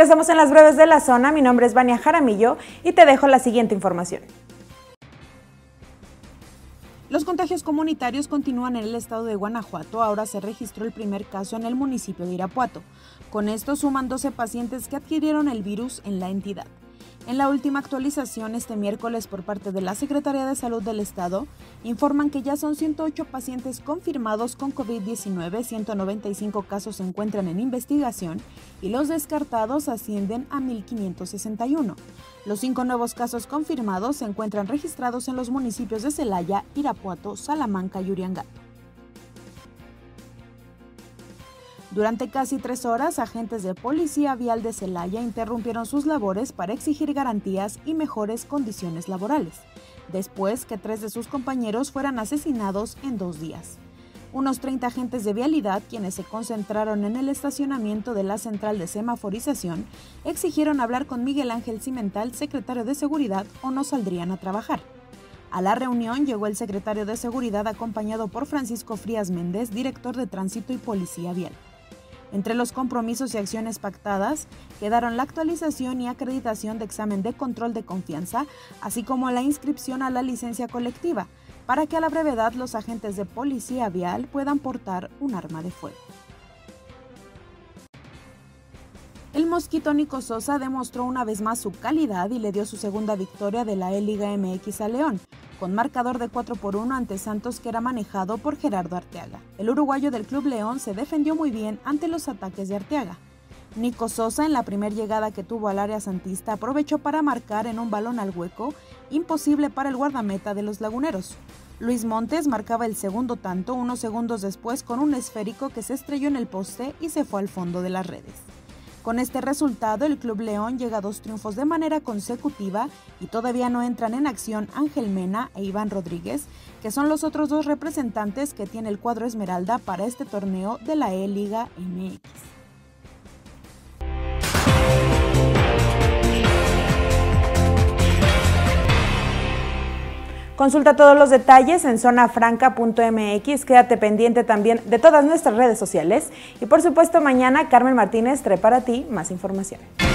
Regresamos en las breves de la zona. Mi nombre es Vania Jaramillo y te dejo la siguiente información. Los contagios comunitarios continúan en el estado de Guanajuato. Ahora se registró el primer caso en el municipio de Irapuato. Con esto suman 12 pacientes que adquirieron el virus en la entidad. En la última actualización este miércoles por parte de la Secretaría de Salud del Estado, informan que ya son 108 pacientes confirmados con COVID-19, 195 casos se encuentran en investigación y los descartados ascienden a 1,561. Los 5 nuevos casos confirmados se encuentran registrados en los municipios de Celaya, Irapuato, Salamanca y Uriangato. Durante casi 3 horas, agentes de Policía Vial de Celaya interrumpieron sus labores para exigir garantías y mejores condiciones laborales, después que 3 de sus compañeros fueran asesinados en 2 días. Unos 30 agentes de vialidad, quienes se concentraron en el estacionamiento de la central de semaforización, exigieron hablar con Miguel Ángel Cimental, secretario de Seguridad, o no saldrían a trabajar. A la reunión llegó el secretario de Seguridad acompañado por Francisco Frías Méndez, director de Tránsito y Policía Vial. Entre los compromisos y acciones pactadas quedaron la actualización y acreditación de examen de control de confianza, así como la inscripción a la licencia colectiva, para que a la brevedad los agentes de policía vial puedan portar un arma de fuego. El mosquito Nico Sosa demostró una vez más su calidad y le dio su segunda victoria de la E-Liga MX a León, con marcador de 4-1 ante Santos, que era manejado por Gerardo Arteaga. El uruguayo del Club León se defendió muy bien ante los ataques de Arteaga. Nico Sosa, en la primera llegada que tuvo al área santista, aprovechó para marcar en un balón al hueco, imposible para el guardameta de los laguneros. Luis Montes marcaba el segundo tanto unos segundos después con un esférico que se estrelló en el poste y se fue al fondo de las redes. Con este resultado, el Club León llega a 2 triunfos de manera consecutiva y todavía no entran en acción Ángel Mena e Iván Rodríguez, que son los otros 2 representantes que tiene el cuadro Esmeralda para este torneo de la E-Liga MX. Consulta todos los detalles en zonafranca.mx, quédate pendiente también de todas nuestras redes sociales y por supuesto mañana Carmen Martínez trae para ti más información.